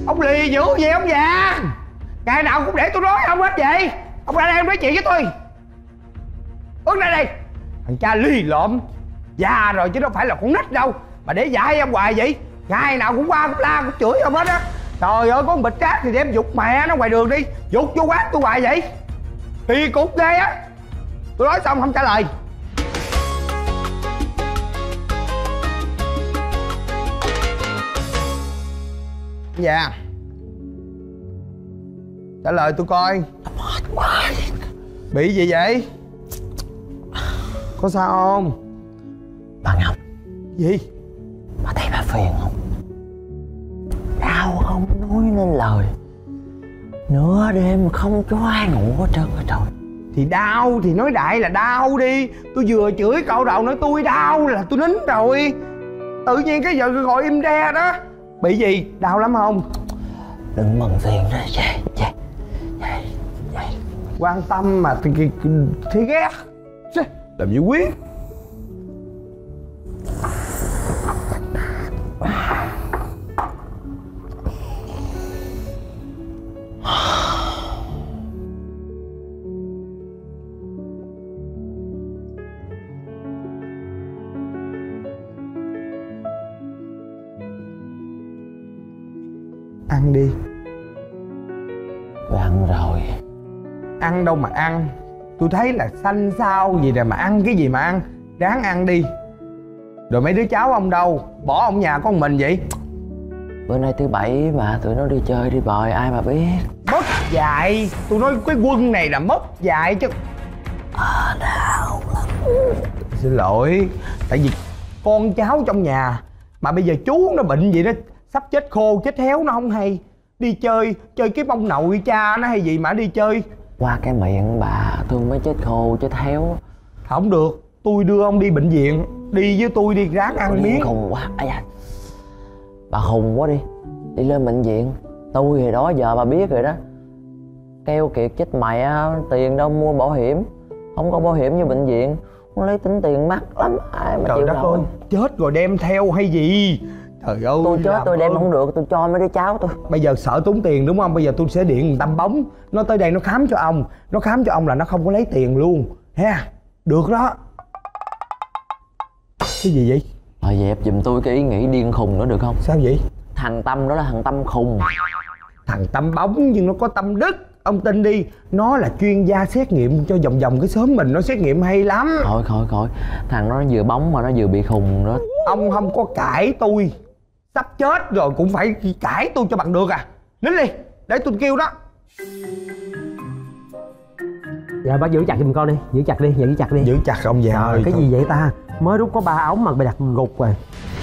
Ông lì dữ gì ông già? Ngày nào cũng để tôi nói ông hết vậy. Ông ra đây em nói chuyện với tôi. Bước ra đây. Thằng cha lì lộm. Già rồi chứ đâu phải là con nít đâu mà để dạy ông hoài vậy. Ngày nào cũng qua cũng la cũng chửi ông hết á. Trời ơi, có một bịch rác thì đem dục mẹ nó ngoài đường đi. Dục vô quán tôi hoài vậy. Kỳ cục ghê á. Tôi nói xong không trả lời. Dạ. Trả lời tôi coi. Mệt quá. Bị gì vậy? Có sao không? Bà Ngọc. Gì? Bà thấy bà phiền không? Đau không nói nên lời. Nửa đêm không cho ai ngủ hết trơn hết rồi. Thì đau thì nói đại là đau đi. Tôi vừa chửi cậu đầu nói tôi đau là tôi nín rồi. Tự nhiên cái giờ gọi im re đó. Bị gì? Đau lắm không? Đừng mừng phiền đó. Vậy. Quan tâm mà thấy ghét. Làm gì quyết. Ăn đi. Tôi ăn rồi. Ăn đâu mà ăn. Tôi thấy là xanh xao gì rồi mà ăn cái gì mà ăn. Ráng ăn đi. Rồi mấy đứa cháu ông đâu? Bỏ ông nhà có một mình vậy? Bữa nay thứ bảy mà tụi nó đi chơi đi bời ai mà biết. Mất dạy. Tôi nói cái quân này là mất dạy chứ. Đau lắm. Xin lỗi. Tại vì con cháu trong nhà. Mà bây giờ chú nó bệnh gì đó, sắp chết khô chết héo nó không hay. Đi chơi cái bông nội cha nó hay gì mà đi chơi. Qua cái miệng bà tôi mới chết khô chết héo. Không được. Tôi đưa ông đi bệnh viện. Đi với tôi đi, ráng ăn miếng. Khùng quá. Bà khùng quá đi. Đi lên bệnh viện. Tôi thì đó giờ bà biết rồi đó. Kêu Kiệt chết mẹ. Tiền đâu mua bảo hiểm. Không có bảo hiểm như bệnh viện. Nó lấy tính tiền mắc lắm. Ai mà trời chịu đất nổi. ơi. Chết rồi đem theo hay gì? Trời ơi. Tôi chết tôi đem không được. Tôi cho mấy đứa cháu tôi. Bây giờ sợ tốn tiền đúng không? Bây giờ tôi sẽ điện Tâm Bóng. Nó tới đây nó khám cho ông. Nó khám cho ông là nó không có lấy tiền luôn ha. Được đó. Cái gì vậy? Rồi dẹp giùm tôi cái ý nghĩ điên khùng nữa được không? Sao vậy? Thằng Tâm đó là thằng Tâm khùng. Thằng Tâm Bóng nhưng nó có tâm đức. Ông tin đi. Nó là chuyên gia xét nghiệm cho vòng cái xóm mình. Nó xét nghiệm hay lắm. Thôi thằng nó vừa bóng mà nó vừa bị khùng đó. Ông không có cãi tôi. Sắp chết rồi cũng phải cãi tôi cho bằng được à. Nín đi. Để tôi kêu đó. Dạ bác giữ chặt giùm con đi. Giữ chặt đi. Giữ chặt ông già ơi. Cái gì vậy ta? Mới rút có 3 ống mà bị đặt gục rồi.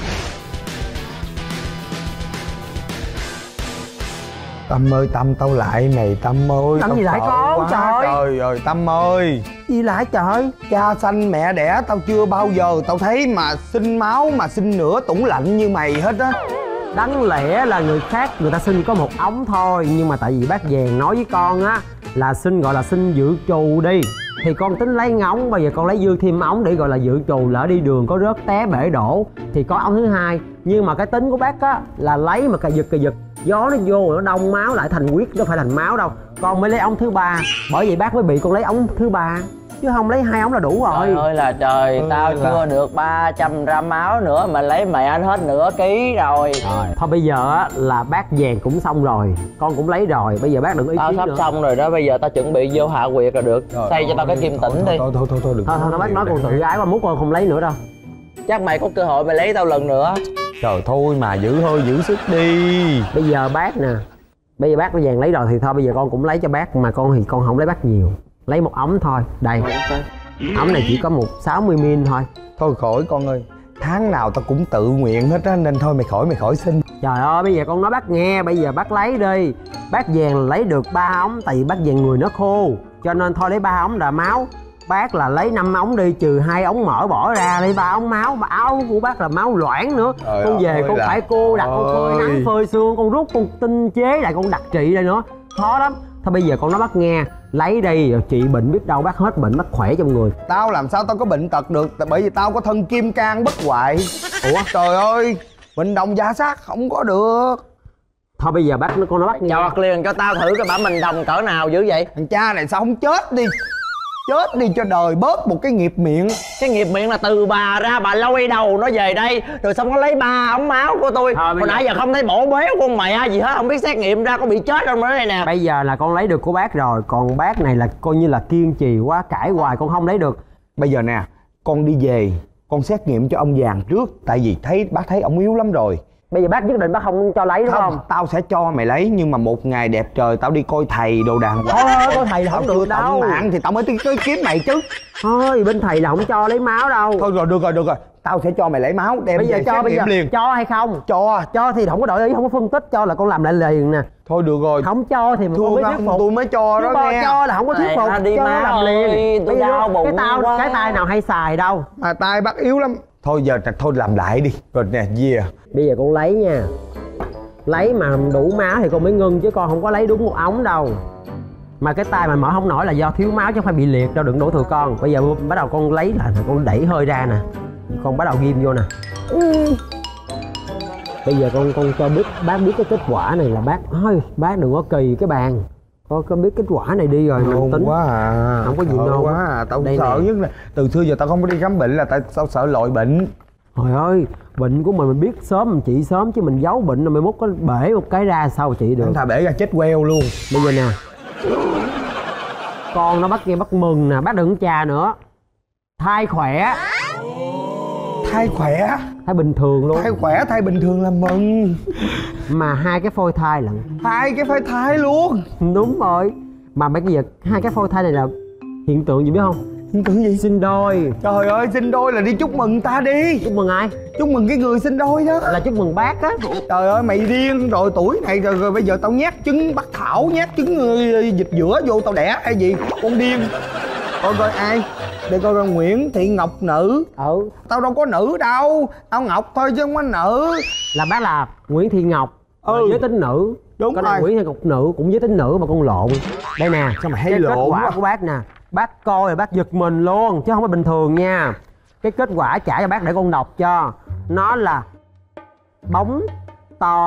Tâm ơi, Tâm tao lại mày Tâm ơi. Tâm gì lại con? Trời ơi Tâm ơi. Gì lại trời? Cha sanh mẹ đẻ tao chưa bao giờ tao thấy mà sinh máu mà sinh nửa tủng lạnh như mày hết á. Đáng lẽ là người khác người ta sinh có 1 ống thôi. Nhưng mà tại vì bác Vàng nói với con á là sinh gọi là sinh dự trù đi. Thì con tính lấy ống. Bây giờ con lấy dư thêm ống để gọi là dự trù. Lỡ đi đường có rớt té bể đổ thì có ống thứ hai. Nhưng mà cái tính của bác á là lấy mà cà giật. Gió nó vô nó đông máu lại thành huyết. Nó phải thành máu đâu. Con mới lấy ống thứ 3. Bởi vậy bác mới bị con lấy ống thứ 3. Chứ không lấy 2 ống là đủ rồi. Trời ơi là trời. Tao chưa được 300 gram máu nữa mà lấy mẹ anh hết nửa ký rồi. Thôi bây giờ á là bác Vàng cũng xong rồi. Con cũng lấy rồi. Bây giờ bác đừng ý tao kiến sắp nữa. xong rồi đó. Bây giờ tao chuẩn bị vô hạ quyệt là được. Xây cho tao cái kim tĩnh đi. Thôi đừng. Thôi bác nói con tự ái qua mút con không lấy nữa đâu. Chắc mày có cơ hội mày lấy tao lần nữa. Trời thôi mà giữ hơi giữ sức đi. Bây giờ bác nè. Bây giờ bác Vàng lấy rồi thì thôi bây giờ con cũng lấy cho bác. Mà con thì con không lấy bác nhiều. Lấy 1 ống thôi. Đây. Ống này chỉ có 60ml thôi. Thôi khỏi con ơi. Tháng nào tao cũng tự nguyện hết á. Nên thôi mày khỏi xin. Trời ơi bây giờ con nói bác nghe. Bây giờ bác lấy đi. Bác Vàng lấy được 3 ống. Tại vì bác Vàng người nó khô. Cho nên thôi lấy 3 ống là máu. Bác là lấy 5 ống đi trừ 2 ống mỡ bỏ ra lấy 3 ống máu. Mà áo của bác là máu loãng nữa. Con về con phải cô đặt con phơi nắng phơi xương. Con rút con tinh chế lại con đặt trị đây nữa. Khó lắm. Thôi bây giờ con nói bác nghe. Lấy đi rồi trị bệnh biết đâu bác hết bệnh bác khỏe trong người. Tao làm sao tao có bệnh tật được. Bởi vì tao có thân kim cang bất hoại. Ủa trời ơi. Bệnh đồng giả sát không có được. Thôi bây giờ bắt con nó bắt Chọt liền cho tao thử cái bả mình đồng cỡ nào dữ vậy. Thằng cha này sao không chết đi. Chết đi cho đời bớt một cái nghiệp miệng. Cái nghiệp miệng là từ bà ra, bà lôi đầu nó về đây rồi xong nó lấy 3 ống máu của tôi. Hồi nãy giờ không thấy bổ béo con mẹ gì hết, không biết xét nghiệm ra có bị chết không nữa đây nè. Bây giờ là con lấy được của bác rồi, còn bác này là coi như là kiên trì quá, cãi hoài con không lấy được. Bây giờ nè, con đi về con xét nghiệm cho ông vàng trước. Tại vì bác thấy ông yếu lắm rồi. Bây giờ bác nhất định bác không cho lấy đúng không? Tao sẽ cho mày lấy, nhưng mà một ngày đẹp trời tao đi coi thầy đồ đàng hoàng. Thôi coi thầy là không được đâu. Mạng thì tao mới tới kiếm mày chứ. Thôi bên thầy là không cho lấy máu đâu. Thôi rồi, được rồi. Tao sẽ cho mày lấy máu đem bây giờ về cho xét bây nghiệm giờ liền. cho hay không? Cho thì không có đổi ý, không có phân tích, cho là con làm lại liền nè. Thôi được rồi. Không cho thì con mới thuyết phục. Tôi mới cho đó nghe. Cho là không có thuyết phục. Đi cho má làm liền. tôi đau bụng quá. Cái tay nào hay xài đâu. Mà tay bác yếu lắm. Thôi giờ thôi làm lại đi. Rồi nè, về. Bây giờ con lấy nha. Lấy mà đủ máu thì con mới ngưng, chứ con không có lấy đúng một ống đâu. Mà cái tay mà mở không nổi là do thiếu máu chứ không phải bị liệt đâu, đừng đổ thừa con. Bây giờ bắt đầu con lấy là con đẩy hơi ra nè. Con bắt đầu ghim vô nè. Bây giờ con cho bác biết cái kết quả này là bác đừng có kỳ cái bàn. Con biết kết quả này đi rồi mình tính. Quá à. Không có gì nôn quá à. Tao đây sợ nè. nhất là từ xưa giờ tao không có đi khám bệnh là tao sợ lội bệnh. Trời ơi, bệnh của mình biết sớm mình trị sớm, chứ mình giấu bệnh rồi mai mốt có bể một cái ra sao trị được. Thằng thà bể ra chết queo luôn. Bây giờ nè, con nó bắt nghe bắt mừng nè, bác đừng chà nữa. Thai khỏe. Thai khỏe. Thai bình thường luôn. Thai khỏe, thai bình thường là mừng. Mà 2 cái phôi thai lận. 2 cái phôi thai luôn. Đúng rồi. Mà bây giờ 2 cái phôi thai này là hiện tượng gì biết không? Hiện tượng gì? Sinh đôi. Trời ơi, sinh đôi là đi chúc mừng ta đi. Chúc mừng ai? Chúc mừng cái người sinh đôi đó. Là chúc mừng bác á. Trời ơi, mày điên rồi, tuổi này rồi bây giờ tao nhát trứng bắc thảo, nhát trứng vịt giữa vô tao đẻ hay gì? Con điên. Coi ai? Để coi coi Nguyễn Thị Ngọc nữ. Tao đâu có nữ đâu, tao Ngọc thôi chứ không có nữ. Là bác là Nguyễn Thị Ngọc. Giới tính nữ. Đúng cái rồi. này Nguyễn Thị Ngọc nữ cũng giới tính nữ mà con lộn. Đây nè, sao mà hay cái lộn kết quả quá. của bác nè. Bác coi rồi bác giật mình luôn chứ không phải bình thường nha. Cái kết quả trả cho bác để con đọc cho. Nó là bóng to.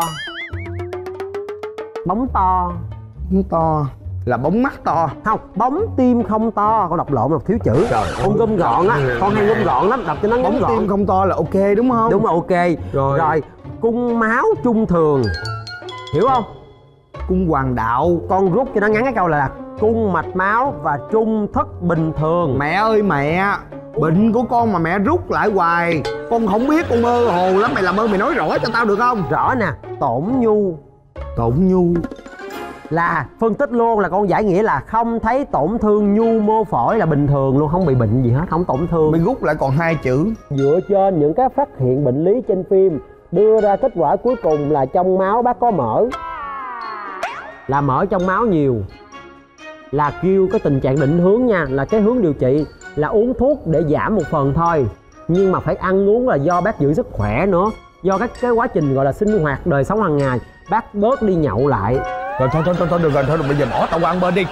Bóng to. Bóng to là bóng mắt to. Không, bóng tim không to. Con đọc lộn, đọc thiếu chữ. Con gom gọn á, con hay gom gọn lắm, đọc cho nó ngắn Bóng gọn. tim không to là ok đúng không? Đúng rồi, ok. Rồi cung máu trung thường. Hiểu không? Cung hoàng đạo. Con rút cho nó ngắn cái câu là cung mạch máu và trung thất bình thường. Mẹ ơi mẹ, bệnh của con mà mẹ rút lại hoài. Con không biết, con mơ hồ lắm. Mày làm ơn mày nói rõ cho tao được không? Rõ nè, tổn nhu. Tổn nhu là phân tích luôn, là con giải nghĩa là không thấy tổn thương nhu mô phổi, là bình thường luôn, không bị bệnh gì hết, không tổn thương. Mày rút lại còn 2 chữ. Dựa trên những cái phát hiện bệnh lý trên phim, đưa ra kết quả cuối cùng là trong máu bác có mỡ. Là mỡ trong máu nhiều. Là kêu cái tình trạng định hướng nha, là cái hướng điều trị là uống thuốc để giảm một phần thôi. Nhưng mà phải ăn uống là do bác giữ sức khỏe nữa. Do cái quá trình gọi là sinh hoạt đời sống hàng ngày, bác bớt đi nhậu lại. Rồi thôi được rồi, thôi bây giờ bỏ tao qua ăn bên đi.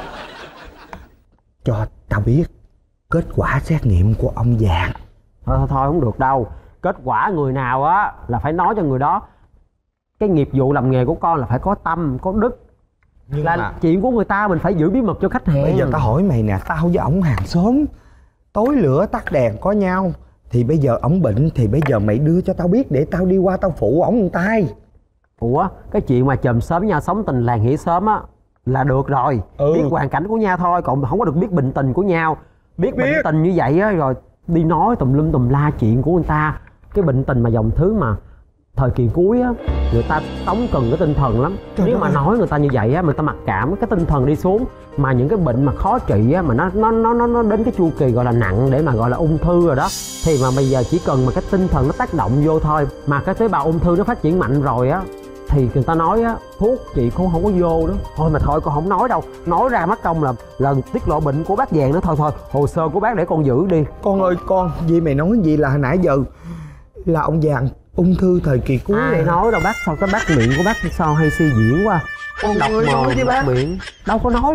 Cho tao biết kết quả xét nghiệm của ông vàng. Thôi không được đâu. Kết quả người nào á là phải nói cho người đó. Cái nghiệp vụ làm nghề của con là phải có tâm, có đức. Nhưng là chuyện của người ta mình phải giữ bí mật cho khách hàng. Bây giờ tao hỏi mày nè, tao với ổng hàng xóm, tối lửa tắt đèn có nhau. Thì bây giờ ổng bệnh thì bây giờ mày đưa cho tao biết để tao đi qua tao phụ ổng một tay. Ủa, cái chuyện mà chòm xóm nhau sống tình làng nghĩa xóm á là được rồi. Biết hoàn cảnh của nhau thôi, còn không có được biết bệnh tình của nhau. Biết bệnh tình như vậy á, rồi đi nói tùm lum tùm la chuyện của người ta. Cái bệnh tình mà dòng thứ mà thời kỳ cuối á, người ta tống cần cái tinh thần lắm. Nếu mà nói người ta như vậy á, người ta mặc cảm, cái tinh thần đi xuống. Mà những cái bệnh mà khó trị á, mà nó đến cái chu kỳ gọi là nặng để mà gọi là ung thư rồi đó, thì mà bây giờ chỉ cần mà cái tinh thần nó tác động vô thôi, mà cái tế bào ung thư nó phát triển mạnh rồi á, thì người ta nói á, thuốc chị cũng không có vô đó. Thôi mà thôi con không nói đâu, nói ra mất công là tiết lộ bệnh của bác vàng nữa. Thôi hồ sơ của bác để con giữ đi. Con ơi con, gì mày nói gì là hồi nãy giờ là ông vàng ung thư thời kỳ cuối. Ai nói đâu bác, sao cái bác miệng của bác sao hay suy diễn quá. Con đọc mồm bác miệng đâu có nói.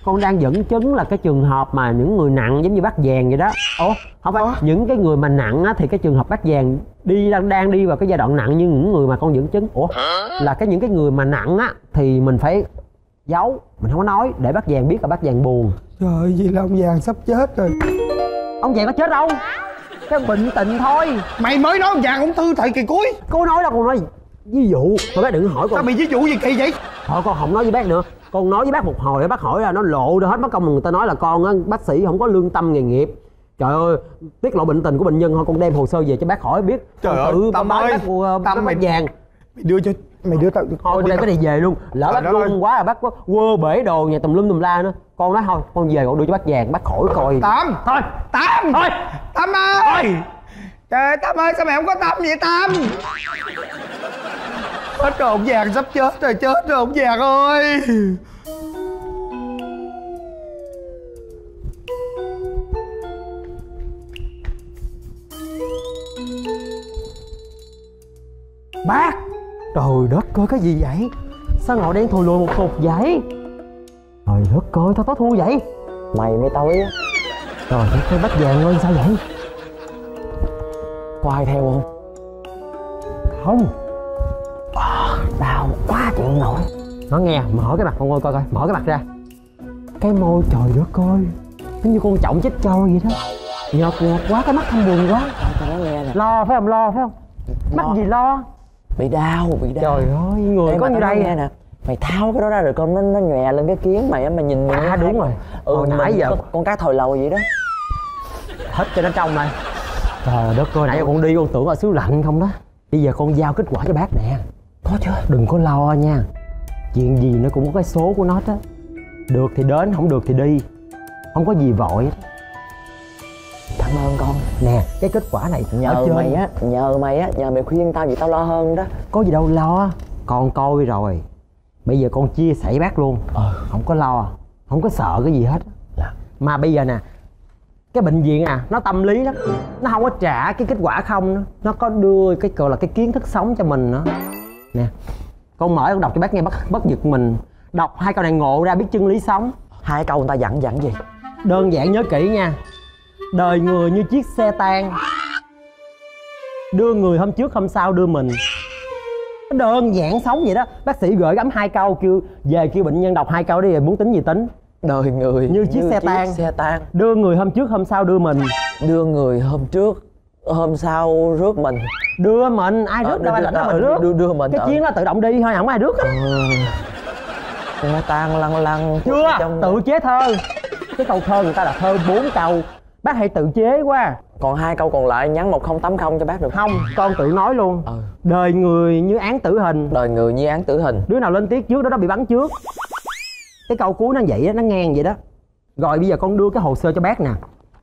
con đang dẫn chứng là cái trường hợp mà những người nặng giống như bác Vàng vậy đó. Ủa không phải những cái người mà nặng á, thì cái trường hợp bác Vàng đang đi vào cái giai đoạn nặng như những người mà con dẫn chứng. Ủa là những cái người mà nặng á thì mình phải giấu, mình không có nói để bác Vàng biết là bác Vàng buồn. Trời ơi, vậy là ông Vàng sắp chết rồi. Ông Vàng có chết đâu, cái bệnh tịnh thôi. Mày mới nói ông Vàng ung thư thời kỳ cuối. Cô nói là con nói ví dụ thôi, bác đừng hỏi con. Sao mày ví dụ gì kỳ vậy? Thôi con không nói với bác nữa. Con nói với bác một hồi, bác hỏi là nó lộ ra hết mất công, người ta nói là con á bác sĩ không có lương tâm nghề nghiệp. Trời ơi, tiết lộ bệnh tình của bệnh nhân thôi, con đem hồ sơ về cho bác hỏi biết. Trời ơi, Tâm ơi, Tâm bác Vàng. Mày đưa tao thôi đây cái này về luôn. Lỡ bác run quá là bác có quơ bể đồ nhà tùm lum tùm la nữa. Con nói thôi con về con đưa cho bác Vàng, bác khỏi coi. Tâm Thôi Tâm thôi Tâm ơi. Trời ơi Tâm ơi, sao mày không có Tâm vậy Tâm? Hết rồi, ông Vàng sắp chết rồi, chết rồi ông Vàng ơi. bác. Trời đất ơi, cái gì vậy? Sao ngồi đen thùi lùi một cục vậy? Trời đất ơi, tao có thua vậy? Mày mới tối á. Trời đất ơi, bác Vàng ơi, sao vậy? Có ai theo không? Không. Đau quá chịu không nổi. Nó nghe, mở cái mặt con ơi, coi coi, mở cái mặt ra. Cái môi trời đất ơi, nó như con trọng chết trâu vậy đó. Nhợt nhạt quá, cái mắt thâm buồn quá. Tao nói nghe nè. Lo phải không, lo phải không? Mắt gì lo? Bị đau. Trời ơi, người ê, có như đây nghe nè. Mày tháo cái đó ra rồi con nó nhòe lên cái kiến mày á, mày nhìn mày. À đúng rồi. Hồi nãy giờ con cá thòi lầu vậy đó. Hết cho nó trong này. Trời đất ơi, nãy giờ con đi con tưởng ở xứ lạnh không đó. Bây giờ con giao kết quả cho bác nè. Có chưa? Đừng có lo nha. Chuyện gì nó cũng có cái số của nó hết á. Được thì đến, không được thì đi. Không có gì vội. Cảm ơn con. Nè, cái kết quả này nhờ mày á, nhờ mày khuyên tao vậy tao lo hơn đó. Có gì đâu lo. Con coi rồi. Bây giờ con chia sẻ với bác luôn. Không có lo, không có sợ cái gì hết. Mà bây giờ nè, cái bệnh viện nó tâm lý lắm. Nó không có trả cái kết quả không nữa. Nó có đưa cái gọi là cái kiến thức sống cho mình nữa. Nè, con mở con đọc cho bác nghe, bất giật mình. Đọc 2 câu này ngộ ra biết chân lý sống. 2 câu người ta dặn gì? Đơn giản nhớ kỹ nha. Đời người như chiếc xe tan, đưa người hôm trước hôm sau đưa mình. Đơn giản sống vậy đó. Bác sĩ gửi gắm 2 câu kêu về kêu bệnh nhân đọc 2 câu đi, rồi muốn tính gì tính. Đời người như chiếc xe tan, đưa người hôm trước hôm sau đưa mình. Đưa người hôm trước hôm sau rước mình. Đưa mình, ai rước đâu, ai lãnh mình rước. Đưa mình. Cái chuyến nó tự động đi thôi, không ai rước á. Xe tan lăn lăn. Chưa, tự chế thơ. Cái câu thơ người ta là thơ 4 câu. Bác hãy tự chế quá. Còn 2 câu còn lại nhắn 1080 cho bác được không? Con tự nói luôn. Đời người như án tử hình. Đời người như án tử hình. Đứa nào lên tiếng trước đó bị bắn trước. Cái câu cuối nó vậy á, nó ngang vậy đó. Rồi bây giờ con đưa cái hồ sơ cho bác nè.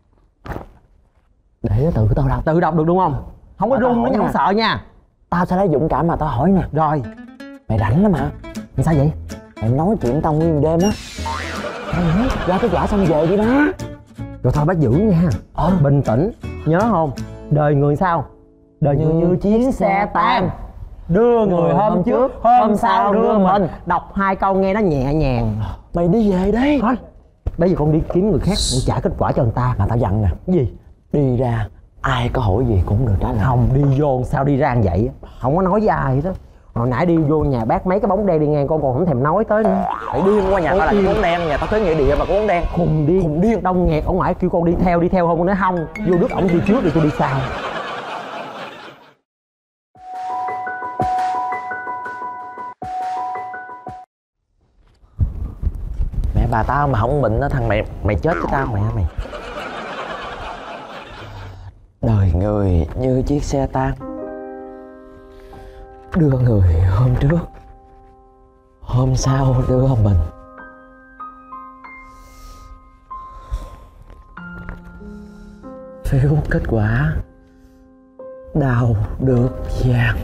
Để nó tự tao đọc. Tự đọc được đúng không? Không có run, nó không sợ nha. Tao sẽ lấy dũng cảm mà tao hỏi nè. Rồi. Mày rảnh lắm hả? Sao vậy? Mày nói chuyện tao nguyên đêm á. Ra kết quả xong về đi đó. Rồi thôi bác giữ nha. Bình tĩnh. Nhớ không? Đời người sao? Đời người như chiếc xe tan, đưa người hôm trước hôm sau đưa mình. Đọc 2 câu nghe nó nhẹ nhàng. Mày đi về đi. Thôi bây giờ con đi kiếm người khác, con trả kết quả cho người ta. Mà tao dặn nè. Cái gì? Đi ra ai có hỏi gì cũng được trả lời. Không, đi vô sao đi ra như vậy. Không có nói với ai hết đó. Hồi nãy đi vô nhà bác mấy cái bóng đen đi ngang con còn không thèm nói tới nữa. Phải điên qua nhà tao là bóng đen, nhà tao tới nghĩa địa mà có bóng đen. Khùng điên. Đông nghẹt ở ngoài kêu con đi theo không, con nói không. Vô Đức ổng đi trước rồi tôi đi sau. Mẹ bà tao mà không bệnh đó thằng mày chết với tao mẹ mày. Đời người như chiếc xe tan, đưa người hôm trước hôm sau đưa mình. Phiếu kết quả đào được vàng.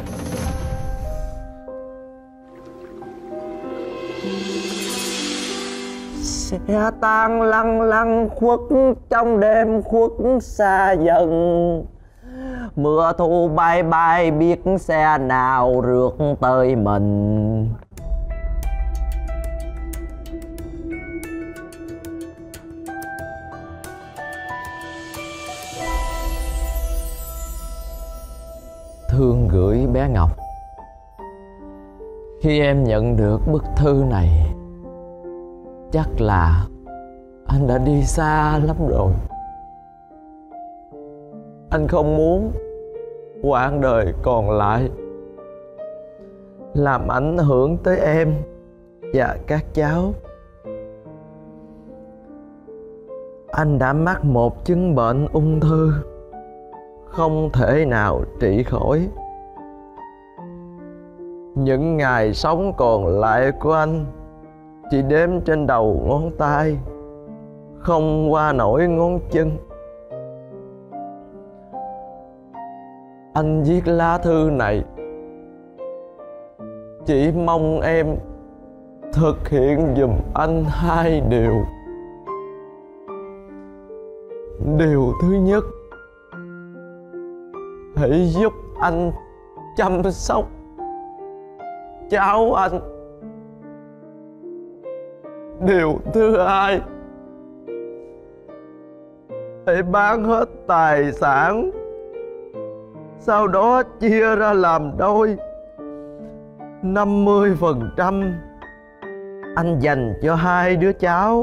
Xe tan lăn lăn khuất trong đêm khuất xa dần. Mưa thu bay bay biết xe nào rước tới mình. thương gửi bé Ngọc. Khi em nhận được bức thư này, chắc là anh đã đi xa lắm rồi. Anh không muốn quãng đời còn lại làm ảnh hưởng tới em và các cháu. Anh đã mắc một chứng bệnh ung thư không thể nào trị khỏi. Những ngày sống còn lại của anh chỉ đếm trên đầu ngón tay, không qua nổi ngón chân. Anh viết lá thư này chỉ mong em thực hiện giùm anh hai điều. Điều thứ nhất, hãy giúp anh chăm sóc cháu anh. Điều thứ hai, hãy bán hết tài sản, sau đó chia ra làm đôi. 50% anh dành cho hai đứa cháu,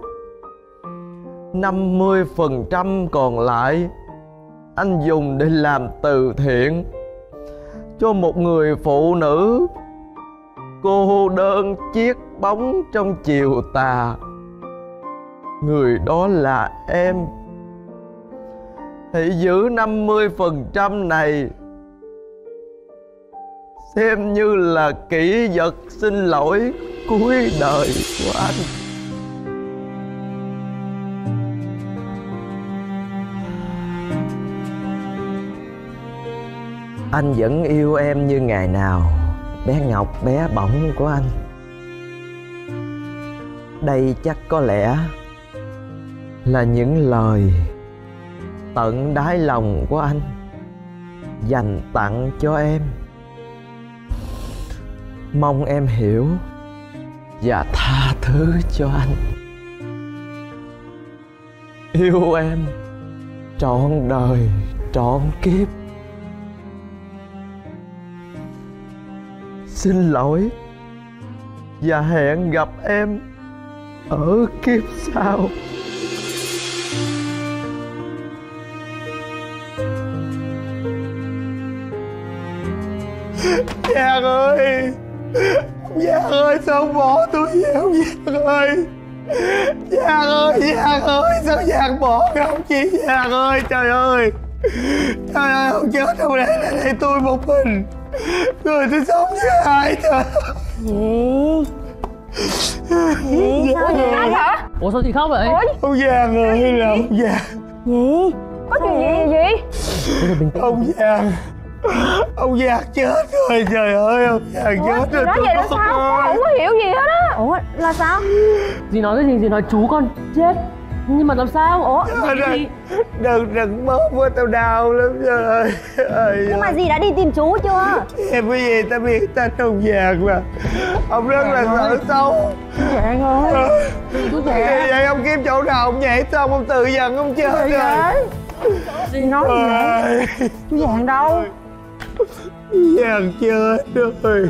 50% còn lại anh dùng để làm từ thiện cho một người phụ nữ cô đơn chiếc bóng trong chiều tà. Người đó là em. Hãy giữ 50% này xem như là kỷ vật xin lỗi cuối đời của anh. Anh vẫn yêu em như ngày nào, bé Ngọc bé bỏng của anh. Đây chắc có lẽ là những lời tận đáy lòng của anh dành tặng cho em. Mong em hiểu và tha thứ cho anh. Yêu em trọn đời trọn kiếp. Xin lỗi và hẹn gặp em ở kiếp sau. Giang ơi, Giang ơi, sao bỏ tôi vậy không Giang ơi? Giang ơi, sao Giang bỏ không chị Giang ơi? Trời ơi, không chết đâu, đây tôi một mình, người tôi sống với ai trời. Gì? Sao vậy anh hả? Ủa sao chị khóc vậy? Ông Giang ơi, là ông Giang. Gì? Có chuyện gì? Ông Giang chết rồi, trời ơi, ông Giang chết rồi. Nói vậy là sao? Con không có hiểu gì hết á. Ủa là sao? Dì nói cái gì? Dì nói chú con chết. Nhưng mà làm sao? Ủa Đừng bóp quá, tao đau lắm trời ơi. Nhưng mà dì đã đi tìm chú chưa? Em cái gì ta biết tên ông Giang mà. Ông rất là sợ xấu. Giang ơi. Chú Giang. Vậy ông kiếm chỗ nào ông nhảy xong ông tự dần ông chết rồi. Dì nói gì vậy? Chú Giang đâu? Giang chết rồi.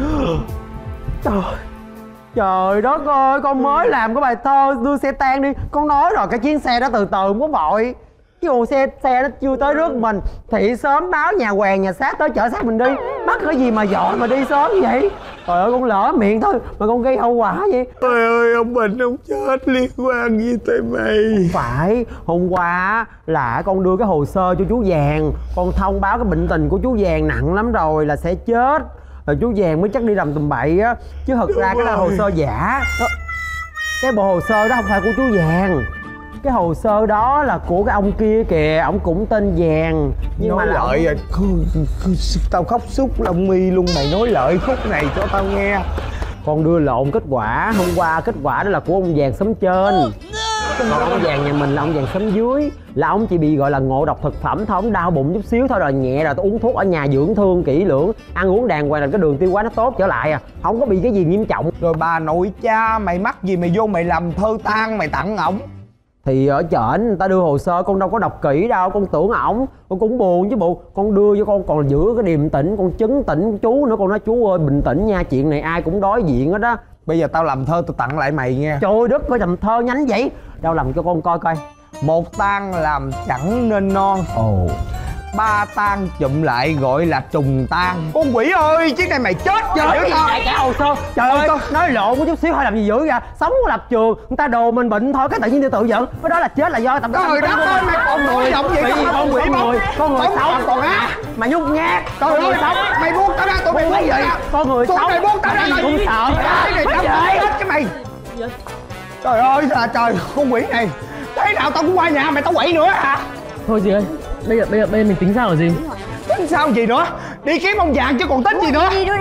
Trời đất ơi, con mới làm cái bài thơ đưa xe tan đi. Con nói rồi, cái chuyến xe đó từ từ không có vội. Cái hồ xe nó chưa tới rước mình thì sớm báo nhà quèn nhà xác tới chở xác mình đi. Bắt cái gì mà dọn mà đi sớm vậy? Trời ơi, con lỡ miệng thôi mà con gây hậu quả vậy. Trời ơi, ông Bình ông chết liên quan gì tới mày? Phải, hôm qua là con đưa cái hồ sơ cho chú Vàng. Con thông báo cái bệnh tình của chú Vàng nặng lắm rồi, là sẽ chết. Rồi chú Vàng mới chắc đi làm tùm bậy á. Chứ thật ra cái là hồ sơ giả đó. Cái bộ hồ sơ đó không phải của chú Vàng. Cái hồ sơ đó là của cái ông kia kìa. Ông cũng tên Vàng. Nhưng nói mà lợi rồi. Tao khóc xúc lông mi luôn. Mày nói lợi khúc này cho tao nghe. con đưa lộn kết quả. Hôm qua kết quả đó là của ông Vàng xóm trên. Còn ông Vàng nhà mình là ông Vàng xóm dưới. Là ông chỉ bị gọi là ngộ độc thực phẩm thôi, ông đau bụng chút xíu thôi, rồi nhẹ rồi tôi uống thuốc ở nhà dưỡng thương kỹ lưỡng, ăn uống đàng hoàng là cái đường tiêu hóa nó tốt trở lại à, không có bị cái gì nghiêm trọng. Rồi bà nội cha mày mắc gì mày vô mày làm thơ tang mày tặng ổng? Thì ở trển người ta đưa hồ sơ, con đâu có đọc kỹ đâu, con tưởng ổng, con cũng buồn chứ bộ. Con đưa cho con còn giữ cái điềm tĩnh, con chứng tĩnh chú nữa. Con nói chú ơi bình tĩnh nha, chuyện này ai cũng đối diện hết á. Bây giờ tao làm thơ tôi tặng lại mày nghe. Trời đất, coi làm thơ nhánh vậy. Đâu làm cho con coi coi. Một tang làm chẳng nên non, Ồ. ba tang chụm lại gọi là trùng tang. Con quỷ ơi, chiếc này mày chết chưa nữa tao. Cái hồ sơ. Trời ơi, nói lộn có chút xíu hay làm gì dữ ra. Sống có lập trường, người ta đồ mình bệnh thôi, cái tự nhiên đi tự giận. Cái đó là chết là do tầm Trời đất ơi, mày còn người giọng vậy đó. con người sống còn á. mà nhút nhát. Trời ơi, mày buông tao ra, tụi mày buông vậy. Con người sống. Tụi mày buông tao ra rồi. Cũng sợ. Cái này tao chết cái mày. Trời ơi là trời, con quỷ này. Thế nào tao cũng qua nhà mày tao quậy nữa hả? Thôi dì ơi, bây giờ mình tính sao hả dì? Tính sao gì nữa? Đi kiếm ông vàng chứ còn tính gì nữa. Đi đi.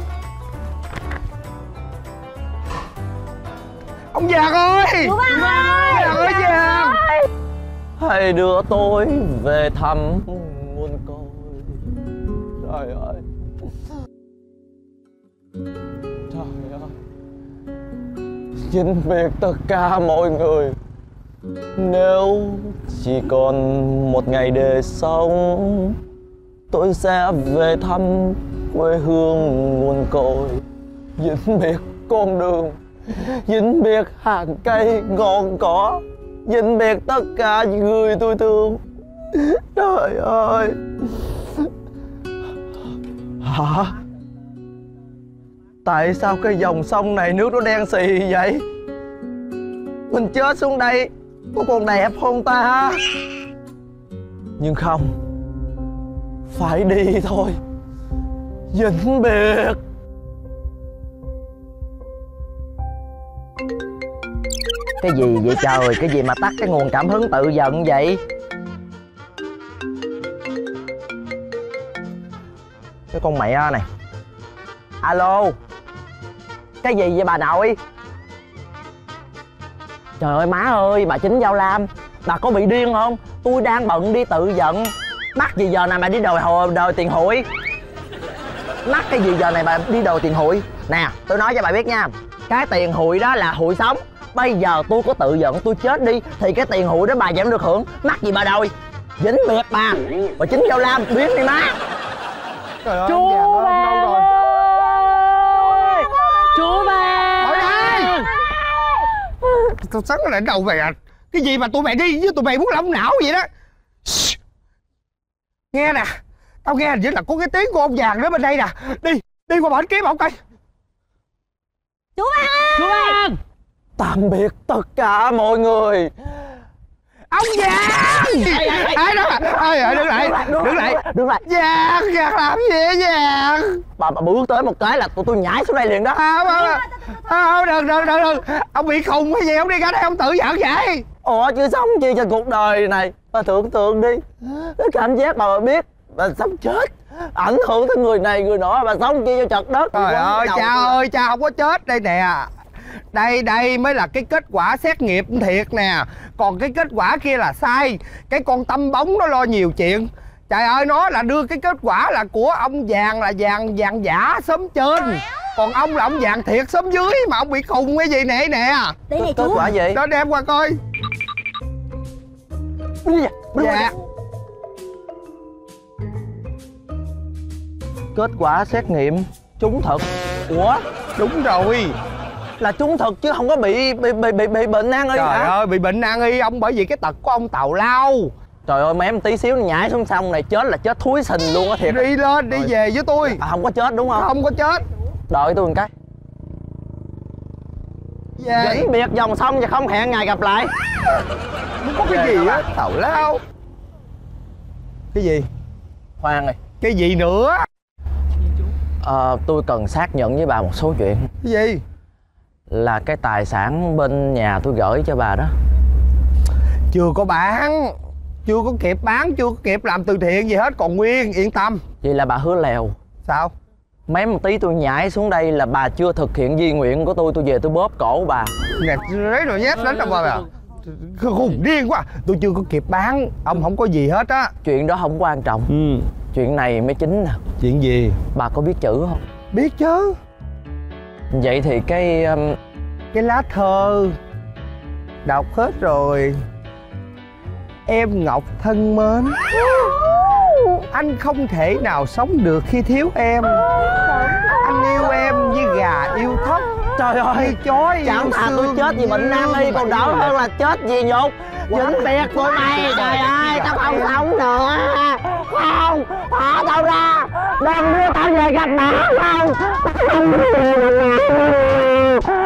Ông vàng ơi. Chú ba ơi. Vàng ơi vàng. Hãy đưa tôi về thăm nguồn cội. Trời ơi. Trời ơi. Xin biệt tất cả mọi người. Nếu chỉ còn một ngày để sống, tôi sẽ về thăm quê hương nguồn cội. Vĩnh biệt con đường, vĩnh biệt hàng cây ngọn cỏ, vĩnh biệt tất cả những người tôi thương. Trời ơi. Hả? Tại sao cái dòng sông này nước nó đen xì vậy? Mình chết xuống đây có còn đẹp không ta? Nhưng không, phải đi thôi. Vĩnh biệt. Cái gì vậy trời? Cái gì mà tắt cái nguồn cảm hứng tự giận vậy? Cái con mẹ này. Alo. Cái gì vậy bà nội? Trời ơi má ơi, bà Chính Giao Lam, bà có bị điên không? Tôi đang bận đi tự giận. Mắc gì giờ này mà đi đòi tiền hụi? Mắc cái gì giờ này bà đi đòi tiền hụi? Nè, tôi nói cho bà biết nha, cái tiền hụi đó là hụi sống. Bây giờ tôi có tự giận tôi chết đi thì cái tiền hụi đó bà vẫn được hưởng. Mắc gì bà đòi? Vĩnh biệt bà Chính Giao Lam, biến đi má. Trời ơi, Chú vàng ơi, đâu rồi? Chú ba. Ở đây. Tao sáng nó lại đầu mày à. Cái gì mà tụi mày đi với tụi mày muốn lông não vậy đó. Nghe nè, tao nghe hình như là có cái tiếng của ông vàng đó bên đây nè. Đi qua bển kiếm ông coi. Chú ba ơi. Chú ba. Tạm biệt tất cả mọi người. Ông vàng. Ai đó. Ơi đứng lại. Đứng lại. Vàng làm gì vậy vàng? Bà bước tới một cái là tôi nhảy xuống đây liền đó. Đừng. Ông bị khùng hay gì? Ông đi ra đây ông tự giận vậy? Ủa chứ sống chi trên cuộc đời này. Bà tưởng tượng đi, cái cảm giác bà biết bà sống chết, ảnh hưởng tới người này người nọ, bà sống chi cho chật đất. Trời ơi cha không có chết đây nè. Đây mới là cái kết quả xét nghiệm thiệt nè. Còn cái kết quả kia là sai. Cái con Tâm Bóng nó lo nhiều chuyện. Trời ơi, nó là đưa cái kết quả là của ông vàng là vàng giả xóm trên. Còn ông là ông vàng thiệt xóm dưới. Mà ông bị khùng cái gì nè. Đây này Kết chú. quả gì? Đó đem qua coi. Dạ. Kết quả xét nghiệm trúng thực. Ủa? Đúng rồi. Là trúng thực chứ không có bị bệnh nan y hả? Trời ơi, bị bệnh nan y ông bởi vì cái tật của ông tào lao. Trời ơi, mém tí xíu nhảy xuống sông này chết là chết thúi sình luôn á thiệt. Đi lên, đi về với tôi. Không có chết đúng không? Không có chết. Đợi tôi một cái. Về. Vĩnh biệt dòng sông và không hẹn ngày gặp lại. Không có cái gì á, tào lao. Cái gì? Khoan ơi. Cái gì nữa? Tôi cần xác nhận với bà một số chuyện. Cái gì? Là cái tài sản bên nhà tôi gửi cho bà đó. Chưa có bán. Chưa có kịp bán, chưa có kịp làm từ thiện gì hết, còn nguyên, yên tâm. Vậy là bà hứa lèo. Sao? Mém một tí tôi nhảy xuống đây là bà chưa thực hiện di nguyện của tôi về tôi bóp cổ bà. Nè, đấy rồi nhét đến đâu bà. Khùng điên quá. Tôi chưa có kịp bán. Ông không có gì hết á. Chuyện đó không quan trọng. Chuyện này mới chính nè. Chuyện gì? Bà có biết chữ không? Biết chứ. Vậy thì cái lá thơ đọc hết rồi. Em Ngọc thân mến, anh không thể nào sống được khi thiếu em. Anh yêu em như gà yêu thóc, Trời ơi, như chó yêu chẳng thà tôi xương, chết vì bệnh nan y còn đỡ hơn là chết vì nhục. Vĩnh biệt tụi mày. Trời ơi, tao không sống nữa. Không, thả tao ra. Đừng đưa tao về gặp mẹ không. Tao không